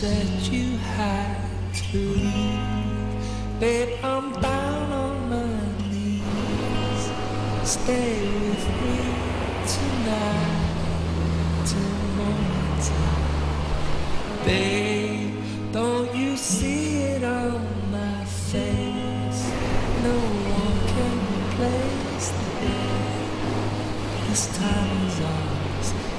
said you had to leave. Babe, I'm down on my knees. Stay with me tonight till morning time. Babe, don't you see it on my face? No one can replace the day. This time is ours.